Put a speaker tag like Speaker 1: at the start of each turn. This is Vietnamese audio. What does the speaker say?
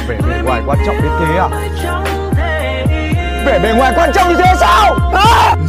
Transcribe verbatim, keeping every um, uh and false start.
Speaker 1: Vẻ bề ngoài quan trọng đến thế à? Vẻ bề ngoài quan trọng như thế sao? Hả?